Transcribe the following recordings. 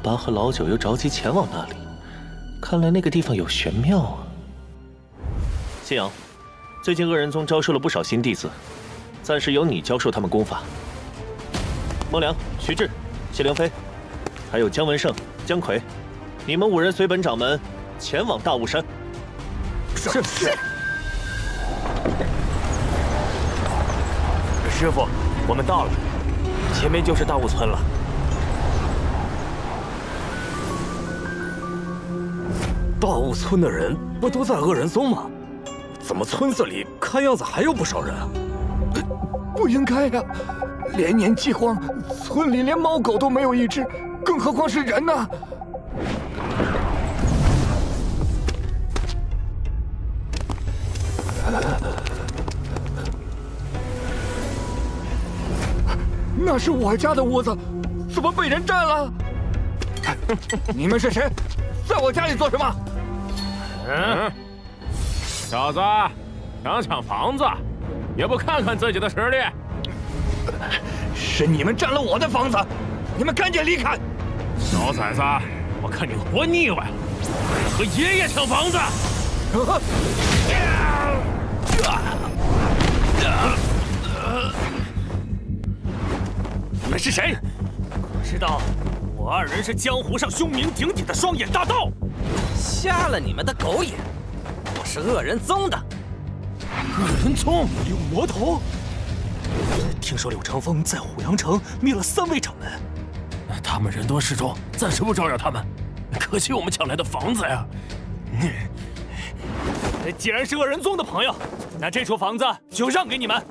八和老九又着急前往那里，看来那个地方有玄妙啊。信阳，最近恶人宗招收了不少新弟子，暂时由你教授他们功法。孟良、徐志、谢凌飞，还有姜文胜、姜奎，你们5人随本掌门前往大雾山。 是。师傅，我们到了，前面就是大雾村了。大雾村的人不都在恶人宗吗？怎么村子里看样子还有不少人啊？ 不应该呀！连年饥荒，村里连猫狗都没有一只，更何况是人呢？那是我家的屋子，怎么被人占了？你们是谁？在我家里做什么？ 小子，想抢房子，也不看看自己的实力。 是你们占了我的房子，你们赶紧离开！ 小崽子，我看你活腻歪了，和爷爷抢房子！ 你们是谁？可知道我2人是江湖上凶名鼎鼎的双眼大盗？ 瞎了你们的狗眼！我是恶人宗的。 恶人宗有魔头？听说柳长风在虎阳城灭了3位掌门，他们人多势众，暂时不招惹他们。可惜我们抢来的房子呀！既然是恶人宗的朋友，那这处房子就让给你们。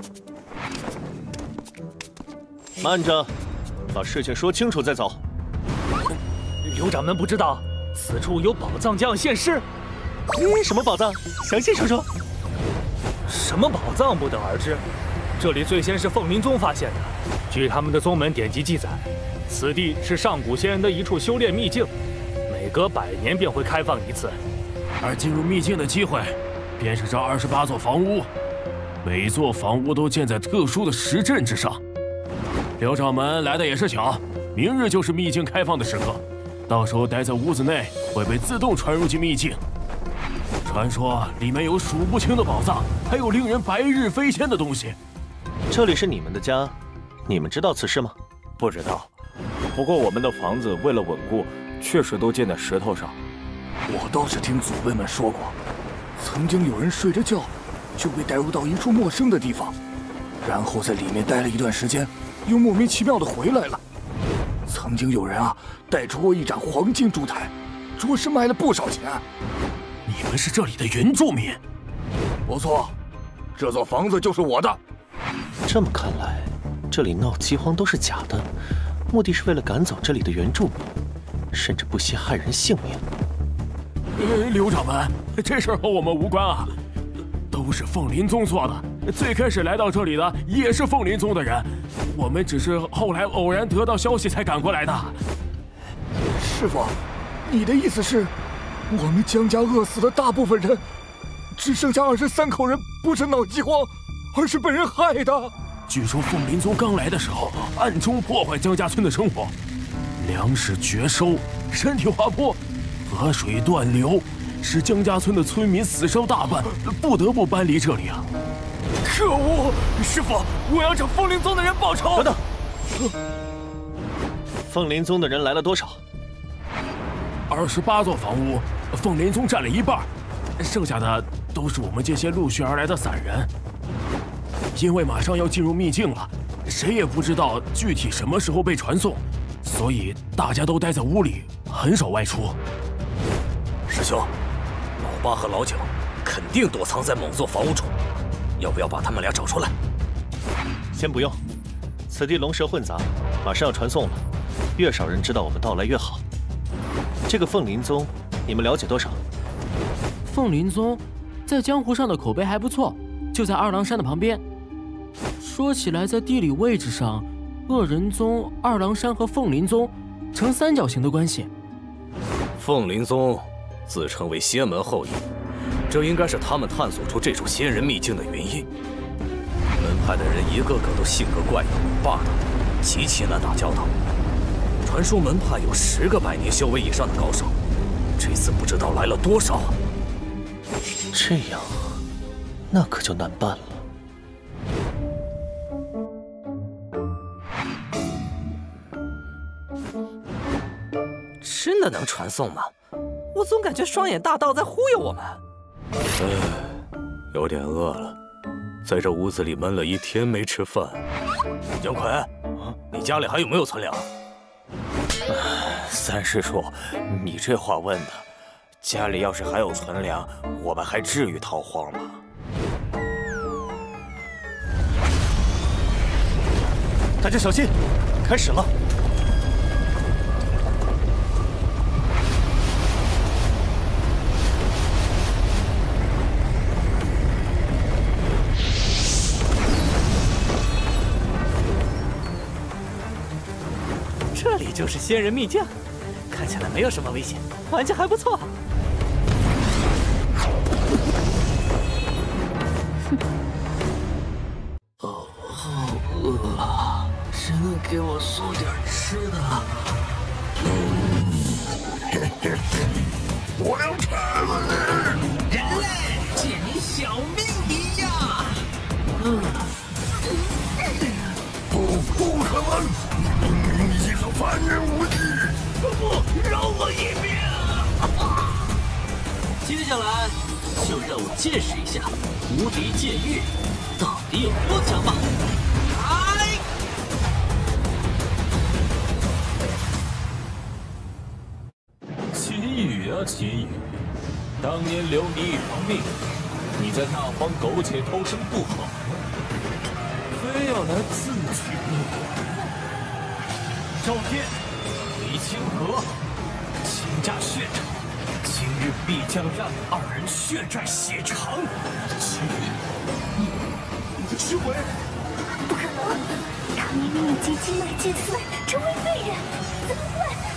慢着，把事情说清楚再走。 刘掌门不知道此处有宝藏将现世？ 什么宝藏？详细说说。 什么宝藏不得而知，这里最先是凤林宗发现的。据他们的宗门典籍记载，此地是上古仙人的一处修炼秘境，每隔100年便会开放一次。 而进入秘境的机会，便是这28座房屋，每座房屋都建在特殊的石阵之上。刘掌门来的也是巧，明日就是秘境开放的时刻，到时候待在屋子内会被自动传入进秘境。传说里面有数不清的宝藏，还有令人白日飞仙的东西。 这里是你们的家，你们知道此事吗？ 不知道，不过我们的房子为了稳固，确实都建在石头上。 我倒是听祖辈们说过，曾经有人睡着觉就被带入到一处陌生的地方，然后在里面待了一段时间，又莫名其妙的回来了。曾经有人啊带出过一盏黄金烛台，着实卖了不少钱。 你们是这里的原住民？ 不错，这座房子就是我的。 这么看来，这里闹饥荒都是假的，目的是为了赶走这里的原住民，甚至不惜害人性命。 刘掌门，这事儿和我们无关啊，都是凤林宗做的。最开始来到这里的也是凤林宗的人，我们只是后来偶然得到消息才赶过来的。 师傅，你的意思是，我们江家饿死的大部分人，只剩下23口人不是闹饥荒，而是被人害的？ 据说凤林宗刚来的时候，暗中破坏江家村的生活，粮食绝收，山体滑坡，河水断流，使江家村的村民死伤大半，不得不搬离这里啊！ 可恶！师傅，我要找凤林宗的人报仇！ 等等，凤林宗的人来了多少 ？28座房屋，凤林宗占了1半，剩下的都是我们这些陆续而来的散人。因为马上要进入秘境了，谁也不知道具体什么时候被传送，所以大家都待在屋里，很少外出。 师兄，老八和老九肯定躲藏在某座房屋中，要不要把他们俩找出来？ 先不用，此地龙蛇混杂，马上要传送了，越少人知道我们到来越好。这个凤林宗，你们了解多少？ 凤林宗在江湖上的口碑还不错，就在二郎山的旁边。说起来，在地理位置上，恶人宗、二郎山和凤林宗呈三角形的关系。 凤林宗自称为仙门后裔，这应该是他们探索出这种仙人秘境的原因。门派的人一个个都性格怪异、霸道，极其难打交道。 传说门派有10个100年修为以上的高手，这次不知道来了多少。 这样，那可就难办了。 真的能传送吗？我总感觉双眼大盗在忽悠我们。 有点饿了，在这屋子里闷了一天没吃饭。姜魁，你家里还有没有存粮？ 三师叔，你这话问的，家里要是还有存粮，我们还至于逃荒吗？ 大家小心，开始了。 这里就是仙人秘境，看起来没有什么危险，玩家还不错。 好饿啊！谁能给我送点吃的？ 我要拆了你！ 人类，借你小命一样！ 不可能！你和凡人无异！ 不，饶我一命！ 接下来就让我见识一下无敌剑域到底有多强吧！ 秦羽啊秦羽，当年留你一条命，你在大荒苟且偷生不好吗？非要来自取不管。赵天，李清河，侵诈血债，今日必将让2人血债血偿。 你的尸鬼！ 不可能，他明明已经经脉尽碎，成为废人，怎么会？